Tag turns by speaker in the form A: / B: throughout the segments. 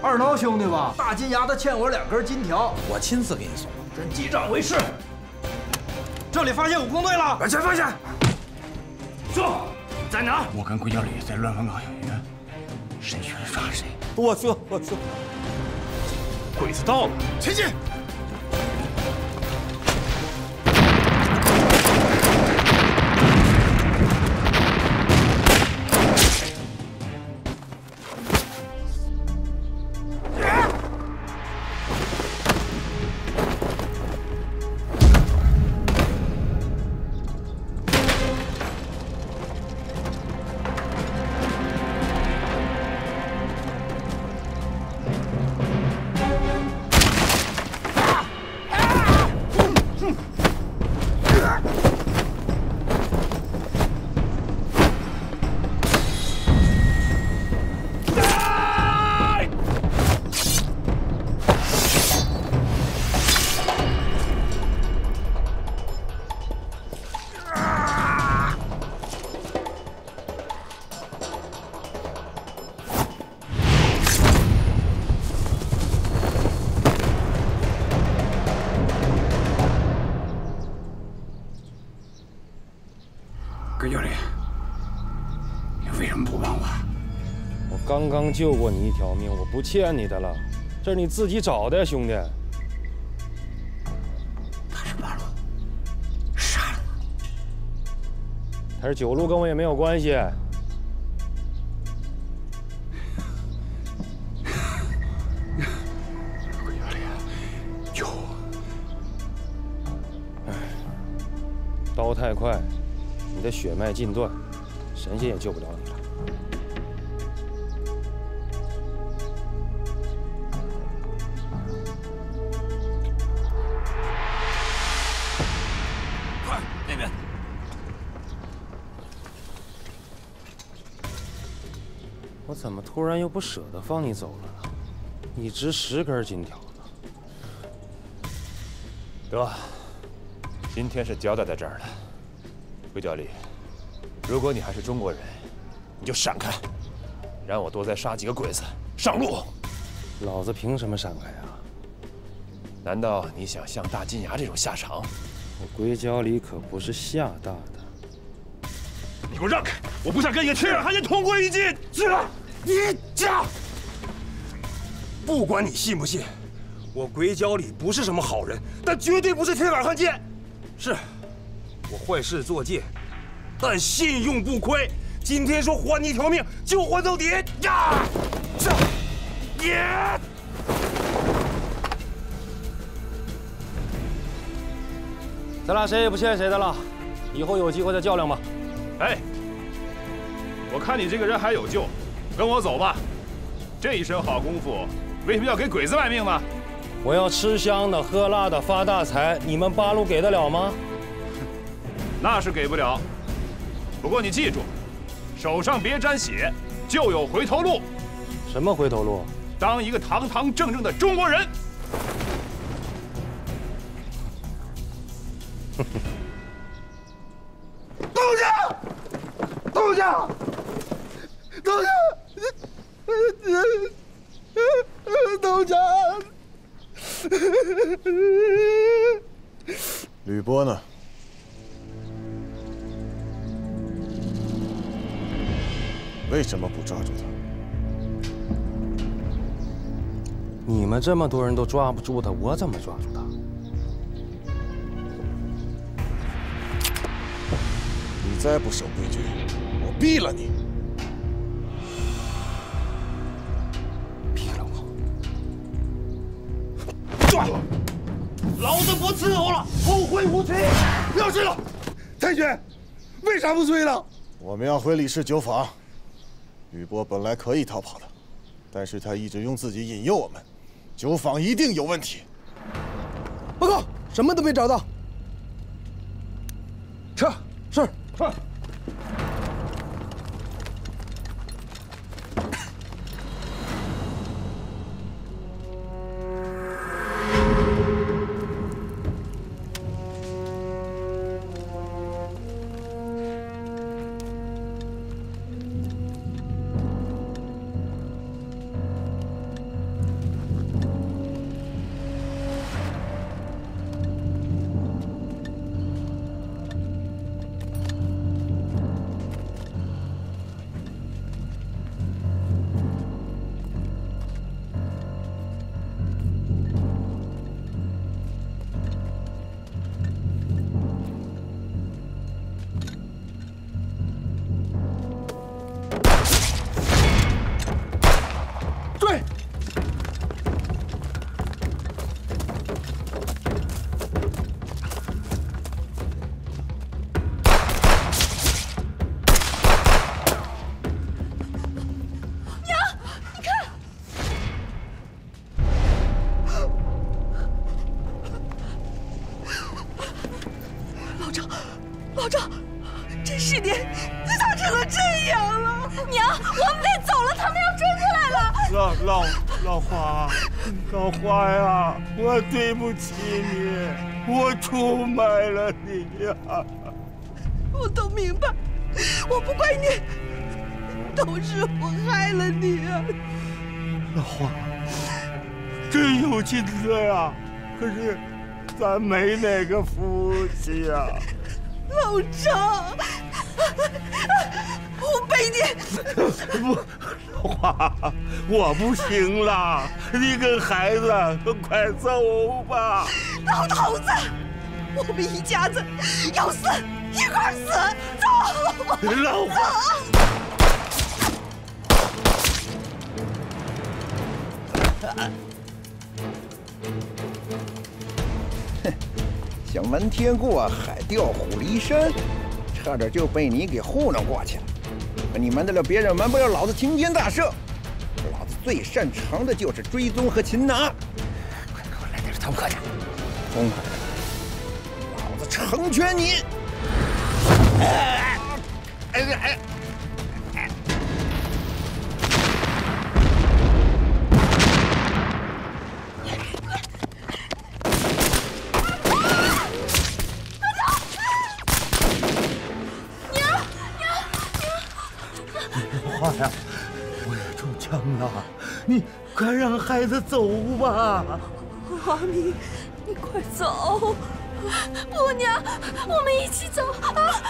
A: 二挠兄弟吧，大金牙他欠我2根金条，
B: 我亲自给你送。
A: 朕记账为是。这里发现武工队了，
B: 完全发现。
A: 说，在哪儿？
C: 我跟鬼脚李在乱坟岗有约，谁去抓谁。
B: 我说，
C: 鬼子到了，
B: 前进。
C: 鬼教李，你为什么不帮我？
D: 我刚刚救过你一条命，我不欠你的了，这是你自己找的，兄弟。
C: 他是八路，杀了
D: 他是9路，跟我也没有关系。
C: 鬼教李，救我！
D: 哎，刀太快。 你的血脉尽断，神仙也救不了你了。
B: 快，那边！
D: 我怎么突然又不舍得放你走了呢？一直10根金条呢。
E: 得，今天是交代在这儿了。 鬼脚李，如果你还是中国人，你就闪开，让我多再杀几个鬼子上路。
D: 老子凭什么闪开啊？
E: 难道你想像大金牙这种下场？
D: 我鬼脚李可不是吓大的。
E: 你给我让开！我不想跟你铁杆汉奸同归于尽。
B: 是了，你讲。不管你信不信，我鬼脚李不是什么好人，但绝对不是铁杆汉奸。是。 我坏事做尽，但信用不亏。今天说还你一条命，就还到底！呀，这，也，
D: 咱俩谁也不欠谁的了，以后有机会再较量吧。
E: 哎，我看你这个人还有救，跟我走吧。这一身好功夫，为什么要给鬼子卖命呢？
D: 我要吃香的、喝辣的、发大财，你们八路给得了吗？
E: 那是给不了，不过你记住，手上别沾血，就有回头路。
D: 什么回头路？
E: 当一个堂堂正正的中国人。
B: 东家，东家，东家，东家。
F: 吕波呢？ 为什么不抓住他？
D: 你们这么多人都抓不住他，我怎么抓住他？
F: 你再不守规矩，我毙了你！
D: 毙了我！
B: 抓！老子不伺候了，后会无期！要事了，太君，为啥不追了？
F: 我们要回李氏酒坊。 吕波本来可以逃跑的，但是他一直用自己引诱我们，酒坊一定有问题。
G: 报告，什么都没找到。
B: 撤，
G: 是。
B: 撤。
C: 老花呀，我对不起你，我出卖了你呀。
H: 我都明白，我不怪你，都是我害了你啊。
C: 老花，真有劲子呀，可是咱没那个福气呀。
H: 老张，我背你。
C: 不，老花，我不行了，你跟孩子快走吧。
H: 老头子，我们一家子要死一块儿死，走。
C: 老花。
I: 想瞒天过海，调虎离山，差点就被你给糊弄过去了。可你瞒得了别人，瞒不了老子齐天大圣。老子最擅长的就是追踪和擒拿。快给我来点痛快的！痛快的！老子成全你！
C: 花呀，我也中枪了，你快让孩子走吧。
H: 华明，你快走！不，娘，我们一起走啊！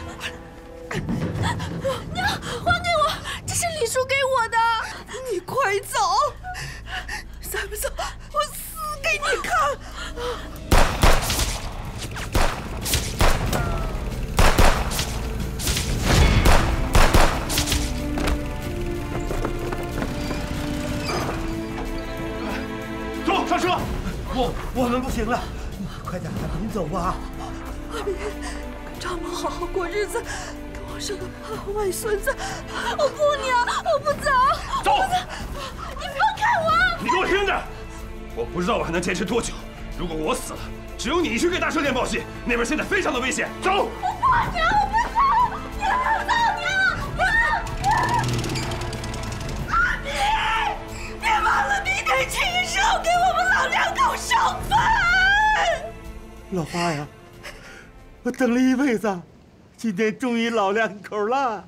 H: 娘，还给我，这是李叔给我的。你快走！再不走，我死给你看！
C: 走，上车！我们不行了，快点，您走吧。
H: 华明，跟丈母好好过日子，给我生个外孙子。我不，娘，我不走。
B: 走！
H: 你放开我！
B: 你给我听着，我不知道我还能坚持多久。如果我死了，只有你去给大寿店报信，那边现在非常的危险。走！
H: 我不，娘，我不走！你让我走，娘！阿明，别忘了明天亲手给我们老两口烧饭。
C: 老花呀，我等了一辈子，今天终于老两口了。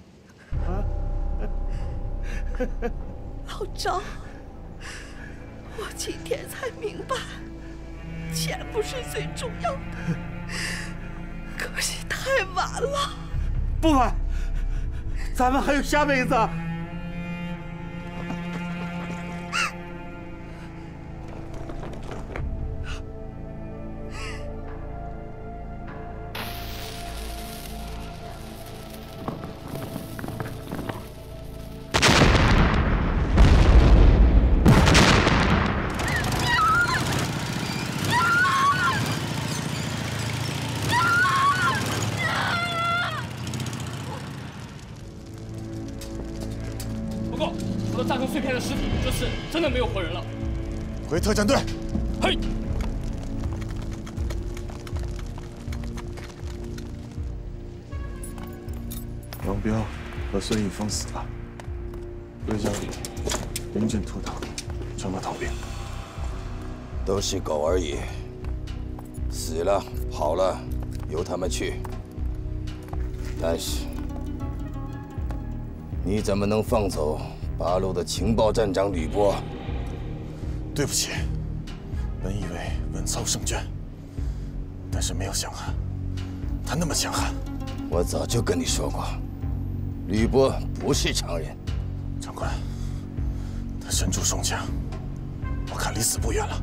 H: 老张，我今天才明白，钱不是最重要的，可惜太晚了。
C: 不晚，咱们还有下辈子。
J: 炸成碎片的尸体，这次真的没有活人了。
F: 回特战队。
J: 嘿。
F: 王彪和孙一峰死了，魏家里临阵脱逃，成了逃兵。
K: 都是狗而已，死了跑了，由他们去。但是你怎么能放走八路的情报站长吕波？
F: 对不起，本以为稳操胜券，但是没有想啊，他那么强悍。
K: 我早就跟你说过，吕波不是常人。
F: 长官，他身中重枪，我看离死不远了。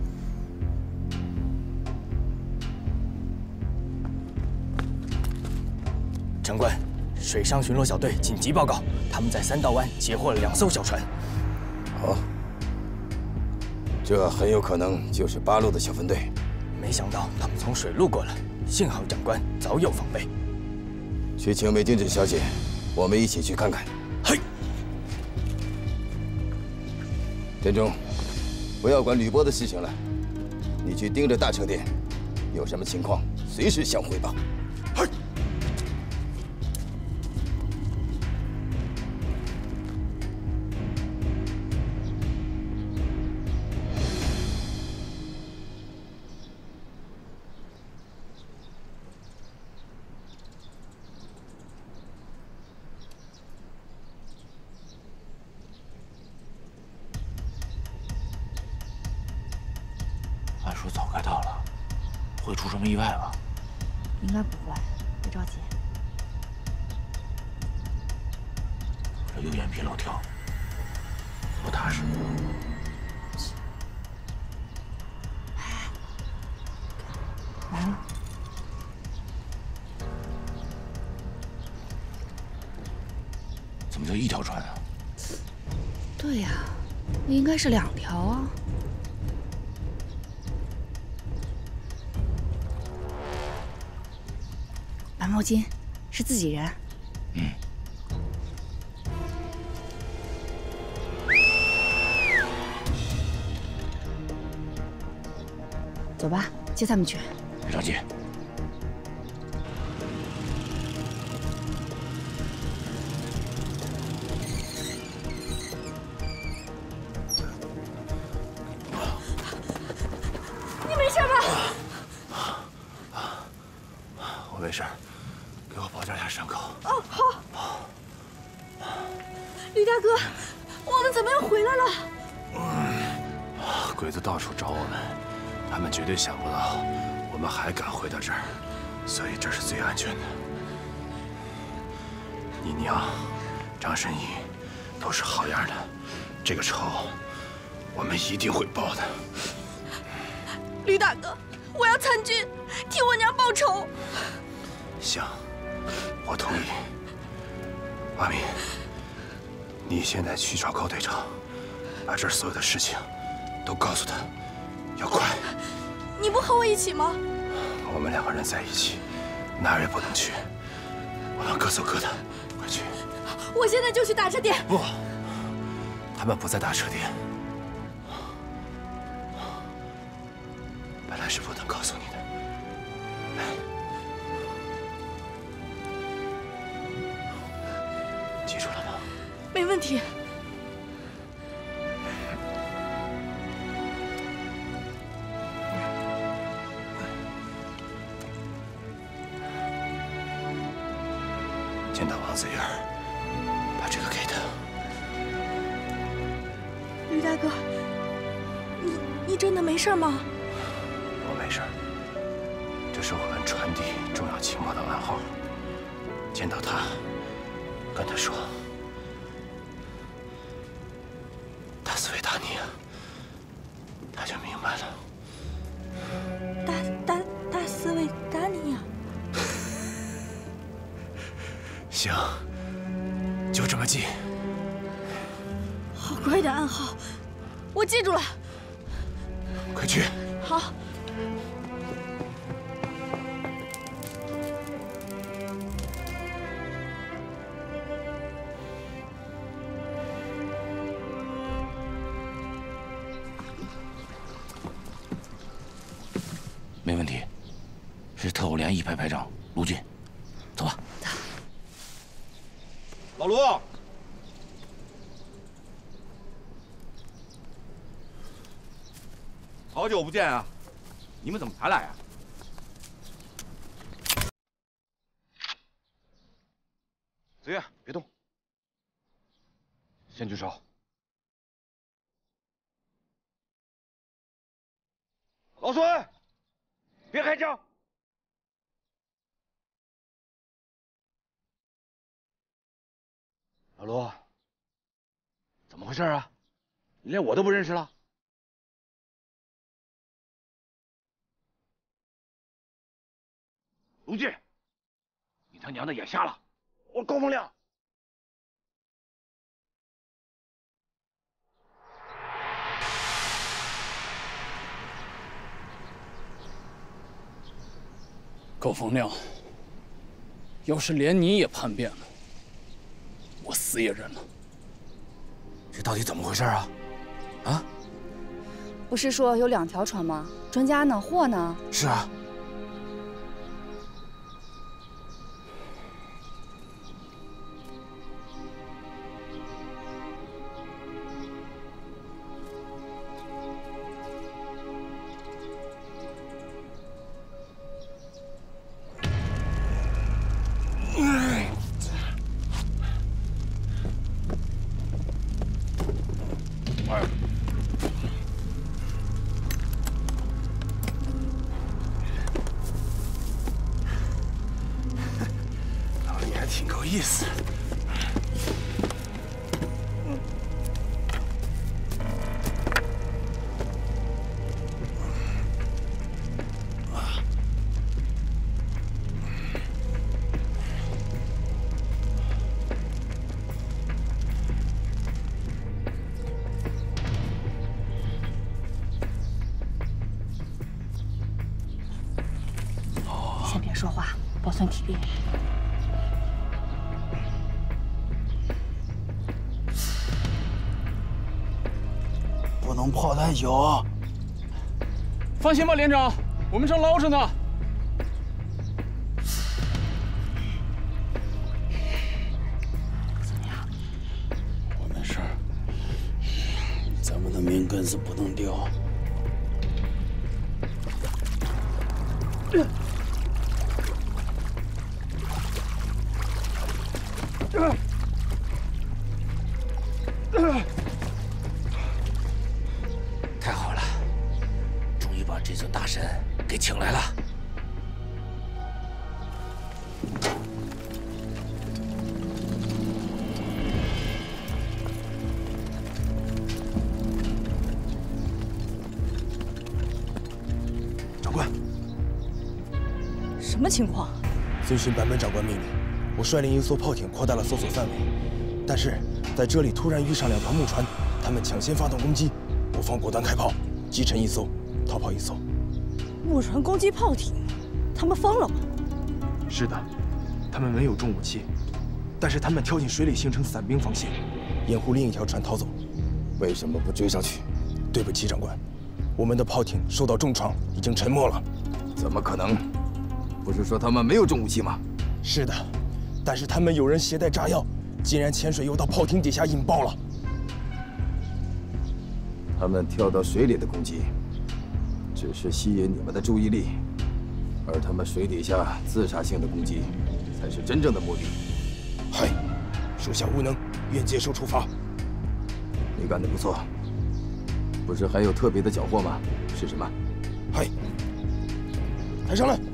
L: 长官，水上巡逻小队紧急报告，他们在三道湾截获了2艘小船。
K: 好，这很有可能就是八路的小分队。
L: 没想到他们从水路过来，幸好长官早有防备。
K: 去请梅金枝小姐，我们一起去看看。
L: 嘿。
K: 田中，不要管吕波的事情了，你去盯着大车店，有什么情况随时向汇报。
F: 嘿。
M: 出什么意外吧？
N: 应该不会，别着急。
M: 这右眼皮老跳，不踏实。
N: 来了。
M: 怎么就一条船啊？
N: 对呀，应该是2条啊。白毛巾是自己人。
M: 嗯。
N: 走吧，接他们去。
M: 别着急。
H: 你没事吧？
M: 我没事，给我包扎下伤口。
H: 哦，好。吕大哥，我们怎么又回来了？
M: 鬼子到处找我们，他们绝对想不到我们还敢回到这儿，所以这是最安全的。你娘、张神医都是好样的，这个仇我们一定会报的。
H: 吕大哥，我要参军，替我娘报仇。
M: 行，我同意。阿敏，你现在去找高队长，把这儿所有的事情都告诉他，要快。
H: 你不和我一起吗？
M: 我们2个人在一起，哪儿也不能去。我们各走各的，快去。
H: 我现在就去打车店。
M: 不，他们不在打车店。本来是不能告诉你的。来，记住了吗？
H: 没问题。
M: 见到王子元，把这个给他。
H: 吕大哥，你真的没事吗？
M: 我没事，这是我们传递重要情报的暗号。见到他，跟他说，达斯维达尼亚，他就明白了。
H: 达斯维达尼亚。
M: 行，就这么记。
H: 好怪的暗号，我记住了。
M: 快去。
H: 好。
M: 没问题，是特务连1排排长卢俊，走吧。
B: 老卢，
C: 好久不见啊！你们怎么才来啊？子越，别动，先举手。老孙，别开枪！老卢，怎么回事啊？你连我都不认识了？卢俊，你他娘的眼瞎了！我高风亮。
J: 高风亮，要是连你也叛变了，我死也认了。
M: 这到底怎么回事啊？啊？
N: 不是说有2条船吗？专家呢？货呢？
M: 是啊。
L: 意思。
N: 先别说话，保存体力。
L: 不能泡太久。
J: 放心吧，连长，我们正捞着呢。
N: 怎么样？
L: 我没事。咱们的命根子不能掉。太好了，终于把这尊大神给请来了。
G: 长官，
N: 什么情况？
G: 遵循版本长官命令，我率领一艘炮艇扩大了搜索范围，但是在这里突然遇上2条木船，他们抢先发动攻击，我方果断开炮，击沉1艘，逃跑1艘。
N: 木船攻击炮艇，他们疯了吗？
G: 是的，他们没有重武器，但是他们跳进水里形成伞兵防线，掩护另一条船逃走。
K: 为什么不追上去？
G: 对不起，长官，我们的炮艇受到重创，已经沉没了。
K: 怎么可能？不是说他们没有重武器吗？
G: 是的，但是他们有人携带炸药，竟然潜水游到炮艇底下引爆了。
K: 他们跳到水里的攻击，只是吸引你们的注意力，而他们水底下自杀性的攻击，才是真正的目的。
G: 嗨，属下无能，愿接受处罚。
K: 你干得不错，不是还有特别的缴获吗？是什么？
G: 嗨，抬上来。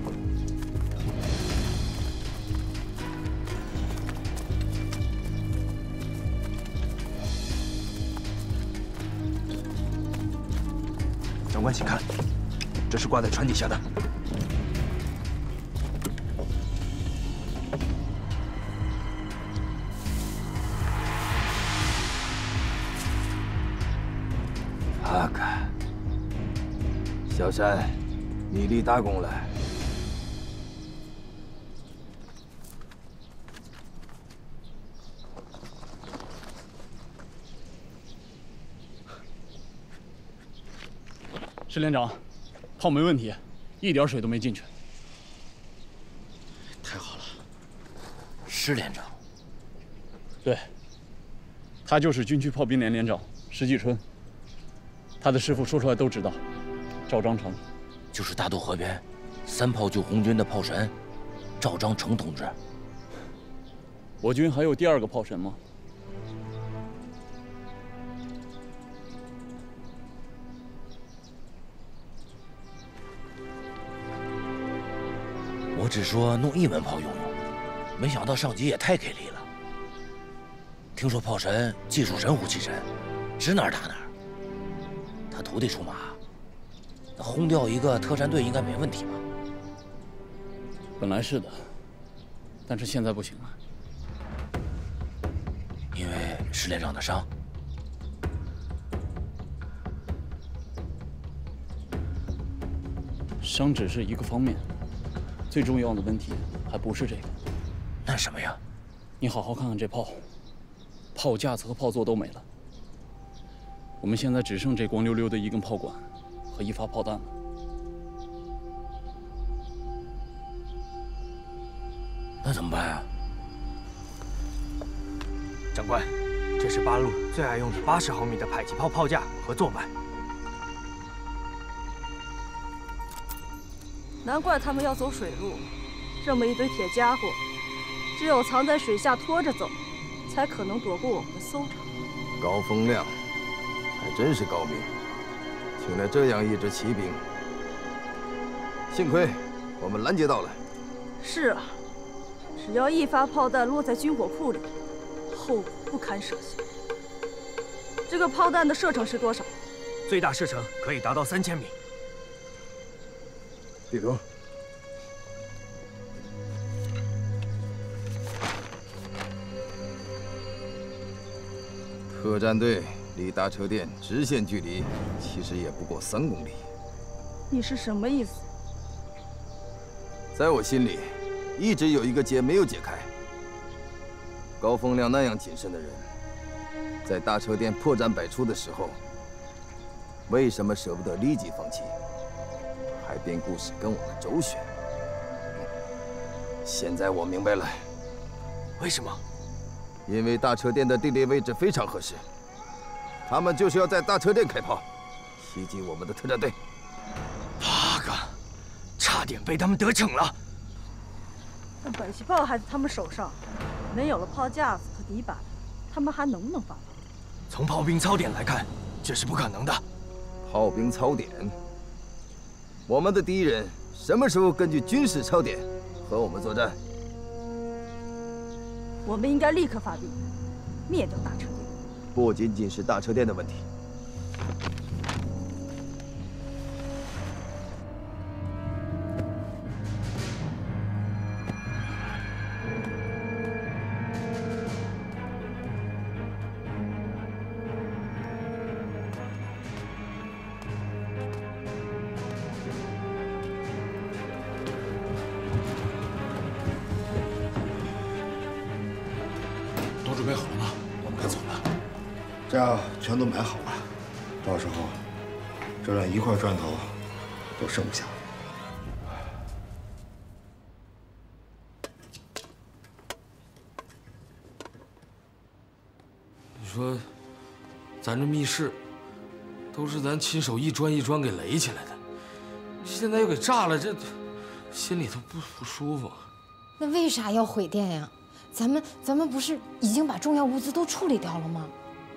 G: 长官，请看，这是挂在船底下的。
K: 阿卡，小山，你立大功了。
J: 石连长，炮没问题，一点水都没进去。
L: 太好了，石连长。
J: 对，他就是军区炮兵连连长石继春。他的师傅说出来都知道，赵章成，
L: 就是大渡河边3炮救红军的炮神赵章成同志。
J: 我军还有第2个炮神吗？
L: 我只说弄1门炮用用，没想到上级也太给力了。听说炮神技术神、武器神，指哪儿打哪儿。他徒弟出马，那轰掉一个特战队应该没问题吧？
J: 本来是的，但是现在不行了。
L: 因为石连长的伤。
J: 伤只是一个方面。最重要的问题还不是这个，
L: 那什么呀？
J: 你好好看看这炮，炮架子和炮座都没了。我们现在只剩这光溜溜的1根炮管和1发炮弹了。
L: 那怎么办啊？
G: 长官，这是八路最爱用的80毫米的迫击炮炮架和座板。
O: 难怪他们要走水路，这么一堆铁家伙，只有藏在水下拖着走，才可能躲过我们的搜查。
K: 高风亮，还真是高明，请了这样一支骑兵。幸亏我们拦截到了。
O: 是啊， 只要一发炮弹落在军火库里，后果不堪设想。这个炮弹的射程是多少？
B: 最大射程可以达到3000米。
K: 地图。特战队离大车店直线距离其实也不过3公里。
O: 你是什么意思？
K: 在我心里，一直有一个结没有解开。高风亮那样谨慎的人，在大车店破绽百出的时候，为什么舍不得立即放弃，还编故事跟我们周旋？现在我明白了，
B: 为什么？
K: 因为大车店的地理位置非常合适，他们就是要在大车店开炮，袭击我们的特战队。
B: 8个，差点被他们得逞了。
O: 但迫击炮还在他们手上，没有了炮架子和底板，他们还能不能发炮？
B: 从炮兵操点来看，这是不可能的。
K: 炮兵操点？我们的敌人什么时候根据军事操点和我们作战？
O: 我们应该立刻发兵，灭掉大车店。
K: 不仅仅是大车店的问题。
P: 准备好了吗？我们该走了。
Q: 炸全都买好了，到时候这连一块砖头都剩不下。
P: 你说，咱这密室都是咱亲手一砖一砖给垒起来的，现在又给炸了，这心里头不舒服。
R: 那为啥要毁店呀？咱们不是已经把重要物资都处理掉了吗？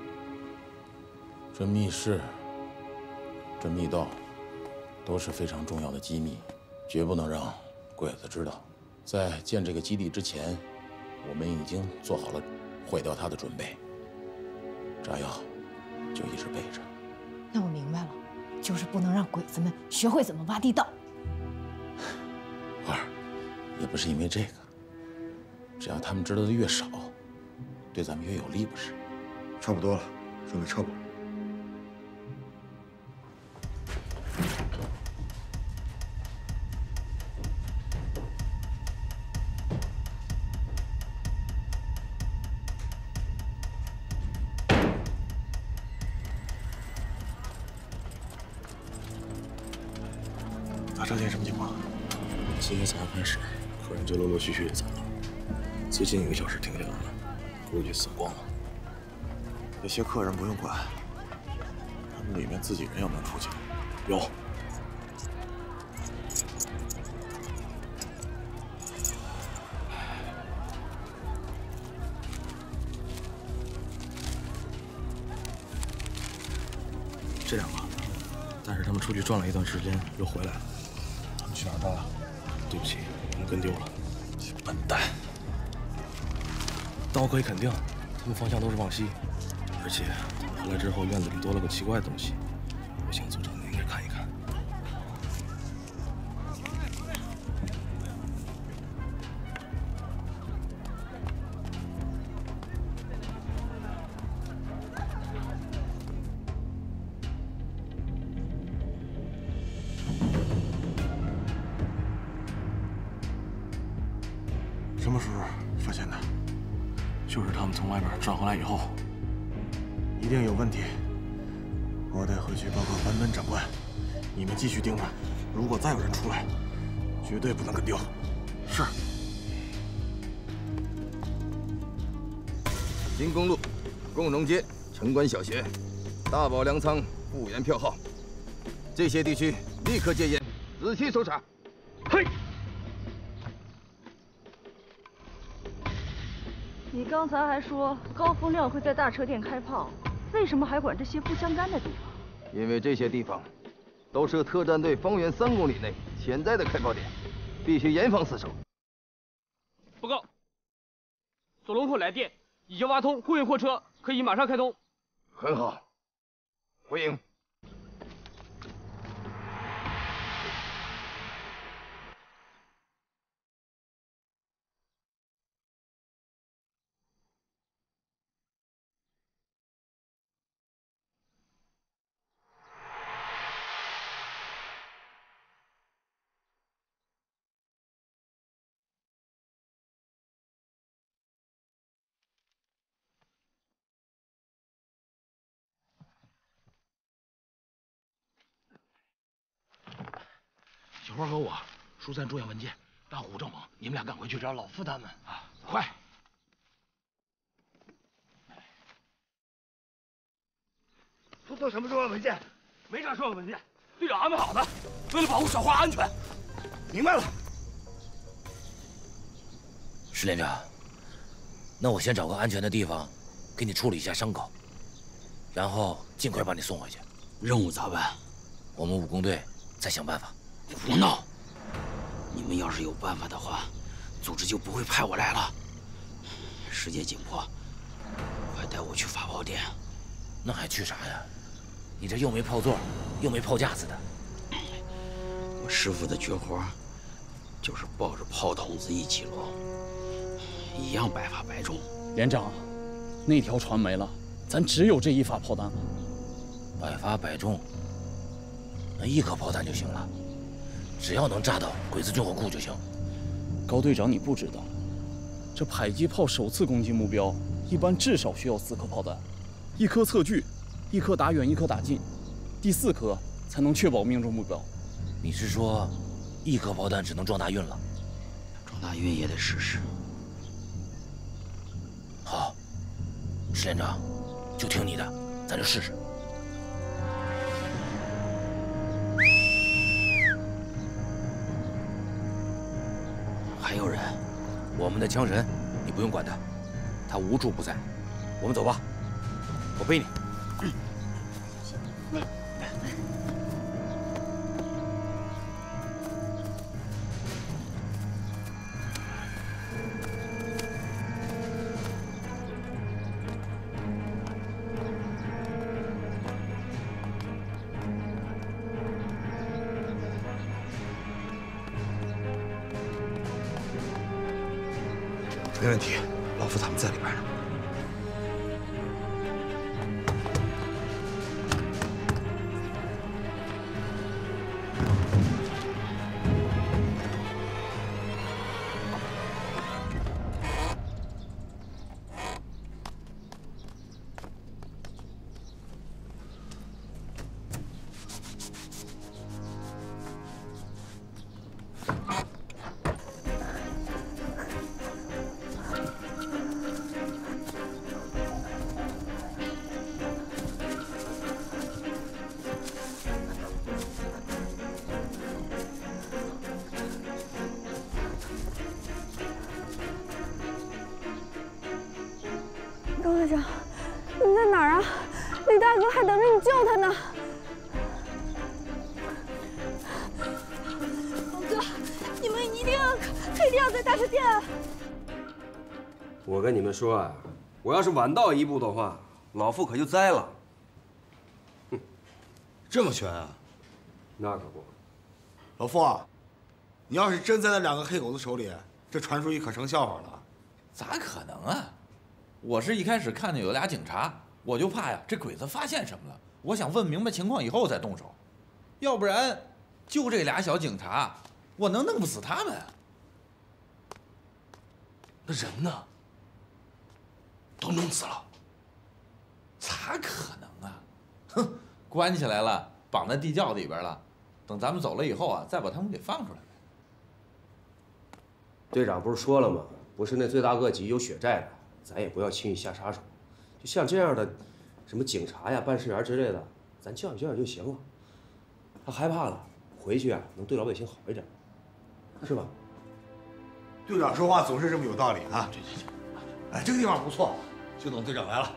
J: 这密室、这密道都是非常重要的机密，绝不能让鬼子知道。在建这个基地之前，我们已经做好了毁掉它的准备。炸药就一直备着。
R: 那我明白了，就是不能让鬼子们学会怎么挖地道。
J: 花儿，也不是因为这个。只要他们知道的越少，对咱们越有利，不是？
Q: 差不多了，准备撤吧。
G: 大车店什么情况？今天早上开始，客人就陆陆续续的走了。最近1个小时停下来了，估计死光了。
C: 那些客人不用管，他们里面自己人有没有出去？
G: 有。这2个，但是他们出去转了一段时间，又回来了。他们去哪儿办了？对不起，我们跟丢了。笨蛋！但我可以肯定，他们方向都是往西，而且回来之后院子里多了个奇怪的东西。我想组长你应该看一看。
C: 什么时候发现的？
G: 就是他们从外边转回来以后，
C: 一定有问题。我得回去报告版本长官，你们继续盯着，如果再有人出来，绝对不能跟丢。是。
K: 新公路、共荣街、城关小学、大宝粮仓复原票号，这些地区立刻戒严，仔细搜查。嘿。
O: 你刚才还说高风亮会在大车店开炮，为什么还管这些不相干的地方？
K: 因为这些地方都是特战队方圆3公里内潜在的开炮点，必须严防死守。
S: 报告， 左龙拓来电，已经挖通，货运货车可以马上开通。
I: 很好，回营。
L: 小花和我疏散重要文件，让胡正猛你们俩赶回去找老傅他们啊！快！
I: 疏散什么重要文件？
S: 没啥重要文件，队长安排好的，为了保护小花安全。
I: 明白了。
L: 石连长，那我先找个安全的地方，给你处理一下伤口，然后尽快把你送回去。
T: 任务咋办？
L: 我们武工队再想办法。
T: 胡闹！你们要是有办法的话，组织就不会派我来了。时间紧迫，快带我去发炮店。
L: 那还去啥呀？你这又没炮座，又没炮架子的。
T: 我师傅的绝活，就是抱着炮筒子一起摞，一样百发百中。
U: 连长，那条船没了，咱只有这一发炮弹了。
L: 百发百中，那一颗炮弹就行了。只要能炸到鬼子军火库就行。
U: 高队长，你不知道，这迫击炮首次攻击目标，一般至少需要4颗炮弹，1颗测距，1颗打远，1颗打近，第4颗才能确保命中目标。
L: 你是说，1颗炮弹只能撞大运了？
T: 撞大运也得试试。
L: 好，石连长，就听你的，咱就试试。
T: 还有人，
L: 我们的枪神，你不用管他，他无处不在。我们走吧，我背你。
M: 没问题，老夫他们在里边。
O: 高队长，你在哪儿啊？李大哥还等着你救他呢。王哥，你们一定要在大车店啊！
A: 我跟你们说啊，我要是晚到一步的话，老傅可就栽了。哼，
Q: 这么悬啊？
A: 那可不。
Q: 老傅啊，你要是真在那2个黑狗子手里，这传出去可成笑话了。
J: 咋可能啊？我是一开始看见有俩警察，我就怕呀，这鬼子发现什么了。我想问明白情况以后再动手，要不然就这俩小警察，我能弄不死他们啊？
P: 那人呢？都弄死了？
J: 咋可能啊？哼，关起来了，绑在地窖里边了。等咱们走了以后啊，再把他们给放出来。
A: 队长不是说了吗？不是那罪大恶极有血债的，咱也不要轻易下杀手。就像这样的，什么警察呀、办事员之类的，咱教育教育就行了。他害怕了，回去啊能对老百姓好一点，是吧？
Q: 队长说话总是这么有道理啊！哎，这个地方不错，就等队长来了。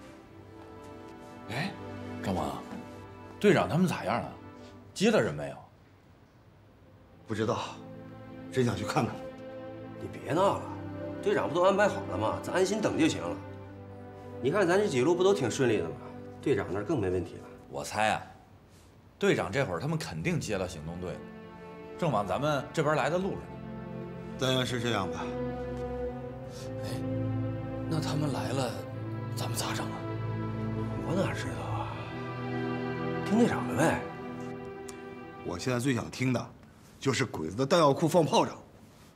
J: 哎，张鹏，队长他们咋样了？接到人没有？
Q: 不知道，真想去看看。
A: 你别闹了， 队长不都安排好了吗？咱安心等就行了。你看咱这几路不都挺顺利的吗？队长那儿更没问题了。
E: 我猜啊，队长这会儿他们肯定接了行动队，正往咱们这边来的路上。
Q: 但愿是这样吧。
P: 哎，那他们来了，咱们咋整啊？
A: 我哪知道啊？听队长的呗。
Q: 我现在最想听的，就是鬼子的弹药库放炮仗。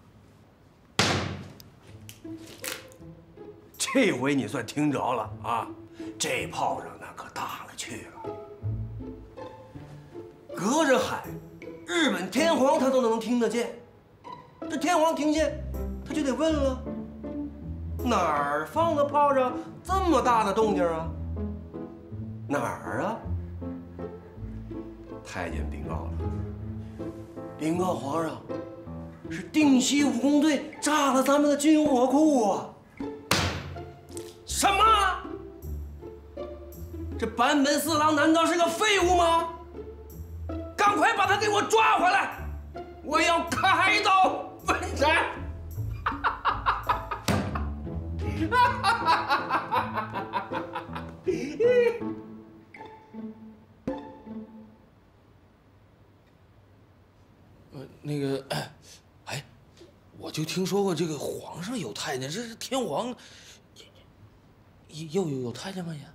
A: 这回你算听着了啊！这炮仗那可大了去了，隔着海，日本天皇他都能听得见。这天皇听见，他就得问了：哪儿放的炮仗这么大的动静啊？哪儿啊？太监禀告了，禀告皇上，是定西武工队炸了咱们的军火库啊！什么？这坂本四郎难道是个废物吗？赶快把他给我抓回来！我要开刀问斩！
P: 那个，哎，我就听说过这个皇上有太监，这是天皇又有太监吗也？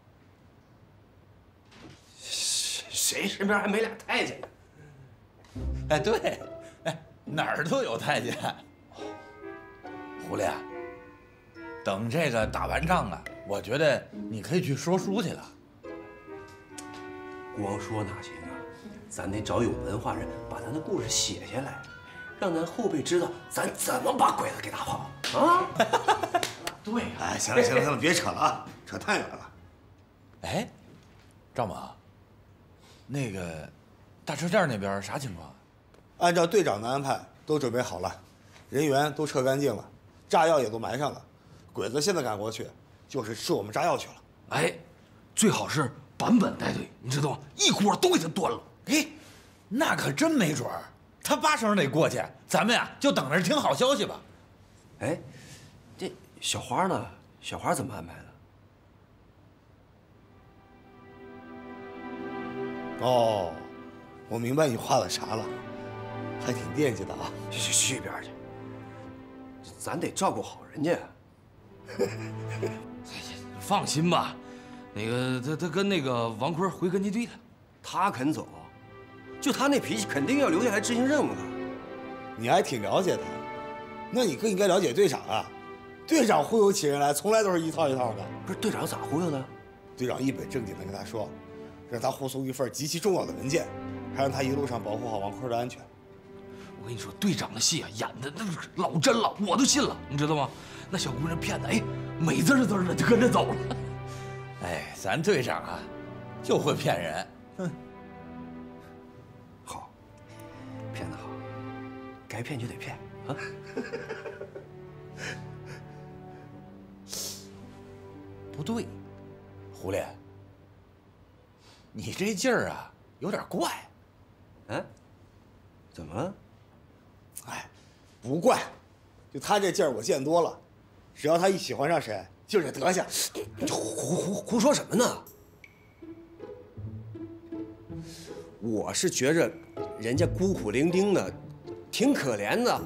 A: 谁身边还没俩太监呢？
E: 哎，对，哎，哪儿都有太监。狐狸，等这个打完仗啊，我觉得你可以去说书去了。
A: 光说哪行啊？咱得找有文化人把咱的故事写下来，让咱后辈知道咱怎么把鬼子给打跑啊！
P: 对，
Q: 哎，行了行了行了，别扯了啊，扯太远了。
E: 哎，赵猛，那个大车站那边啥情况？
Q: 按照队长的安排，都准备好了，人员都撤干净了，炸药也都埋上了。鬼子现在赶过去，就是吃我们炸药去了。
P: 哎，最好是坂本带队，你知道吗？一锅都给他端了。
E: 哎，那可真没准儿，他8成得过去，咱们呀就等着听好消息吧。
A: 哎，这小花呢？小花怎么安排的？
Q: 哦，我明白你画的啥了，还挺惦记的啊。
A: 去一边去，咱得照顾好人家。
P: 放心吧，那个他跟那个王坤回根据地了，
A: 他肯走，就他那脾气，肯定要留下来执行任务的。
Q: 你还挺了解他，那你更应该了解队长啊。队长忽悠起人来，从来都是一套一套的。
A: 不是队长咋忽悠的？
Q: 队长一本正经的跟他说，让他护送一份极其重要的文件，还让他一路上保护好王坤的安全。
P: 我跟你说，队长的戏啊，演的那老真了，我都信了，你知道吗？那小姑娘骗的，哎，美滋滋的就跟着走了。
E: 哎，咱队长啊，就会骗人。哼，
A: 好，骗得好，该骗就得骗啊。
E: 不对，狐狸，你这劲儿啊有点怪。
A: 嗯？怎么了？
Q: 哎，不怪，就他这劲儿我见多了，只要他一喜欢上谁，就这德行。
A: 你胡说什么呢？我是觉着人家孤苦伶仃的，挺可怜的。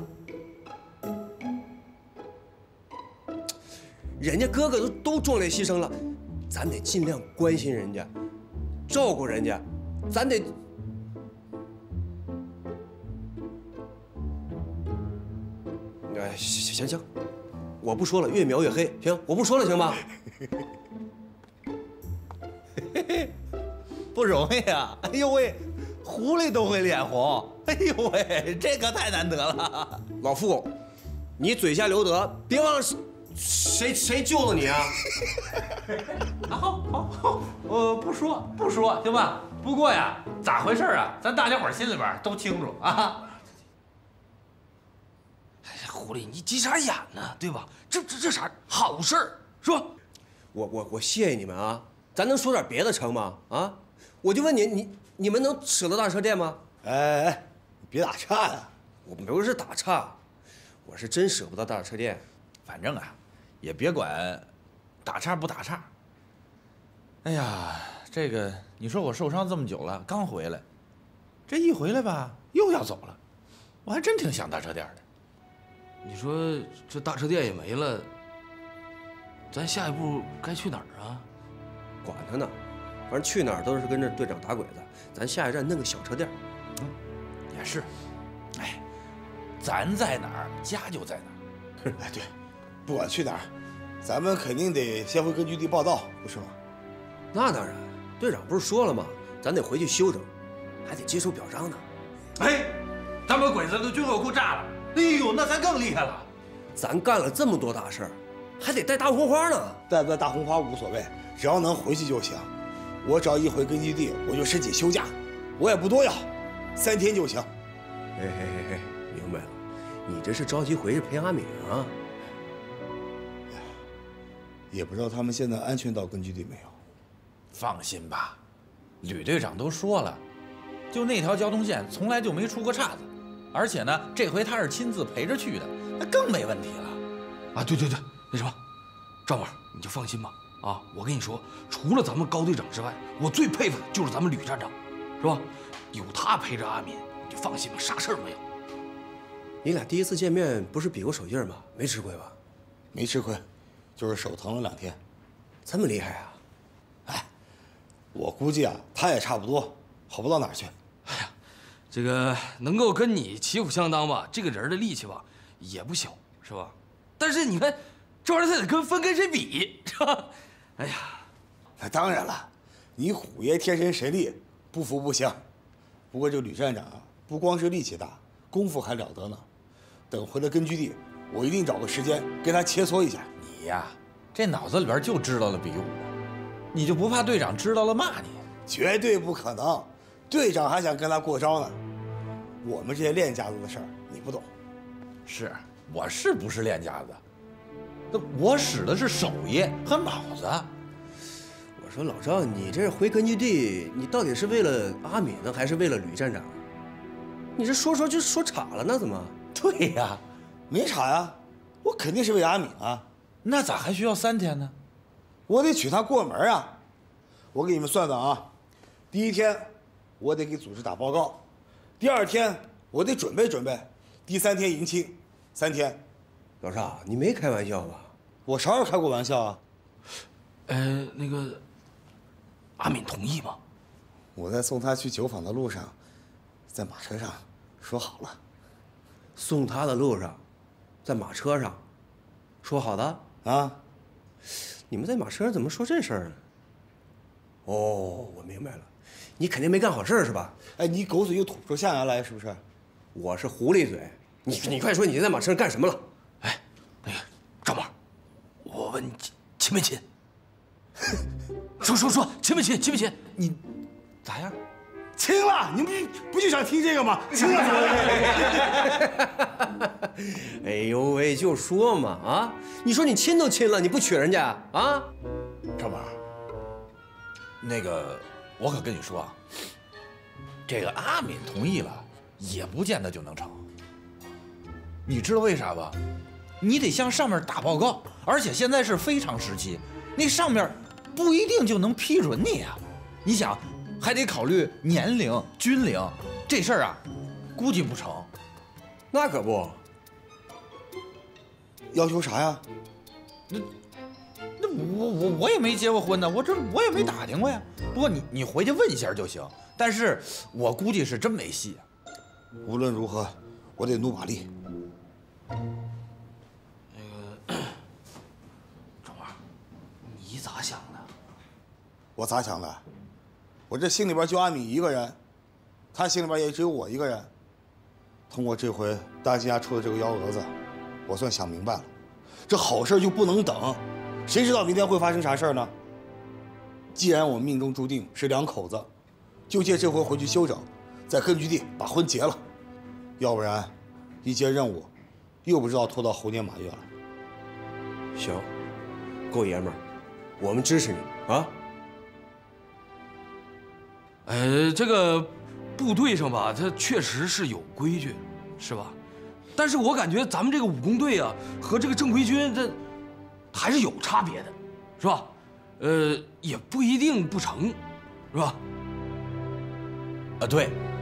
A: 人家哥哥都壮烈牺牲了，咱得尽量关心人家，照顾人家，咱得。哎，行，我不说了，越描越黑。行，我不说了，行吧？
E: 不容易啊！哎呦喂，狐狸都会脸红。哎呦喂，这可太难得了。
A: 老傅，你嘴下留德，别忘了谁救了你啊？
E: 好，不说，行吧？不过呀，咋回事啊？咱大家伙心里边都清楚啊。
P: 哎呀，狐狸，你急啥眼呢？对吧？这啥好事儿？说，
A: 我谢谢你们啊！咱能说点别的成吗？啊，我就问你们能舍得大车店吗？
Q: 哎，你别打岔呀！
A: 我不是打岔，我是真舍不得大车店。
E: 反正啊，也别管打岔不打岔。哎呀，这个你说我受伤这么久了，刚回来，这一回来吧又要走了，我还真挺想大车店的。
P: 你说这大车店也没了，咱下一步该去哪儿啊？
A: 管他呢，反正去哪儿都是跟着队长打鬼子。咱下一站弄个小车店。
E: 也是。哎，咱在哪儿，家就在哪儿。
Q: 哎，对，不管去哪儿，咱们肯定得先回根据地报道，不是吗？
A: 那当然，队长不是说了吗？咱得回去休整，还得接收表彰呢。
E: 哎，咱把鬼子的军火库炸了。哎呦，那咱更厉害了！
A: 咱干了这么多大事儿，还得带大红花呢。
Q: 带不带大红花无所谓，只要能回去就行。我只要一回根据地，我就申请休假，我也不多要，3天就行。
A: 嘿，明白了，你这是着急回去陪阿敏啊？
Q: 也不知道他们现在安全到根据地没有。
E: 放心吧，吕队长都说了，就那条交通线从来就没出过岔子。而且呢，这回他是亲自陪着去的，那更没问题了。
P: 啊，对，那什么，赵猛，你就放心吧。啊，我跟你说，除了咱们高队长之外，我最佩服的就是咱们吕站长，是吧？有他陪着阿敏，你就放心吧，啥事儿没有。
A: 你俩第一次见面不是比过手印吗？没吃亏吧？
Q: 没吃亏，就是手疼了2天。
A: 这么厉害啊？
Q: 哎，我估计啊，他也差不多，好不到哪儿去。
P: 哎呀。这个能够跟你旗鼓相当吧，这个人的力气吧也不小，是吧？但是你看，这玩意儿他得跟谁比，是吧？哎呀，
Q: 那当然了，你虎爷天生神力，不服不行。不过这吕站长啊，不光是力气大，功夫还了得呢。等回了根据地，我一定找个时间跟他切磋一下。
E: 你呀，这脑子里边就知道了比武，你就不怕队长知道了骂你？
Q: 绝对不可能。队长还想跟他过招呢，我们这些练家子的事儿你不懂。
E: 是，我是不是练家子？那我使的是手艺和脑子。
A: 我说老赵，你这回根据地，你到底是为了阿敏呢，还是为了吕站长？你这说就说岔了呢，怎么？
Q: 对呀，没岔呀，我肯定是为阿敏啊。
E: 那咋还需要3天呢？
Q: 我得娶她过门啊。我给你们算算啊，第1天。我得给组织打报告，第2天我得准备，第3天迎亲，3天。
A: 老赵，你没开玩笑吧？
Q: 我啥时候开过玩笑啊？
P: 那个阿敏同意吗？
Q: 我在送她去酒坊的路上，在马车上说好了。
A: 送她的路上，在马车上，说好的
Q: 啊？
A: 你们在马车上怎么说这事儿呢？哦，我明白了。你肯定没干好事是吧？
Q: 哎，你狗嘴又吐不出象牙来，是不是？
A: 我是狐狸嘴。你快说，你在马车上干什么了？
P: 哎，那个赵猛，我问你亲没亲？说亲没亲？
E: 你咋样？
Q: 亲了！你不就想听这个吗？亲了！
A: 哎呦喂，就说嘛啊！你说你亲都亲了，你不娶人家啊？
E: 赵猛，那个。我可跟你说啊，这个阿敏同意了，也不见得就能成。你知道为啥吧？你得向上面打报告，而且现在是非常时期，那上面不一定就能批准你啊。你想，还得考虑年龄、军龄，这事儿啊，估计不成。
A: 那可不。
Q: 要求啥呀？
E: 那我也没结过婚呢，我也没打听过呀。不过你回去问一下就行。但是我估计是真没戏啊。
Q: 无论如何，我得努把力。
P: 那个赵二，你咋想的？
Q: 我咋想的？我这心里边就阿敏一个人，他心里边也只有我一个人。通过这回大金家出的这个幺蛾子，我算想明白了，这好事就不能等。谁知道明天会发生啥事儿呢？既然我命中注定是2口子，就借这回回去休整，在根据地把婚结了。要不然，一接任务，又不知道拖到猴年马月了。
A: 行，够爷们儿，我们支持你啊！
P: 这个部队上吧，它确实是有规矩，是吧？ 但是我感觉咱们这个武工队啊，和这个正规军这还是有差别的，是吧？也不一定不成，是吧？
E: 对，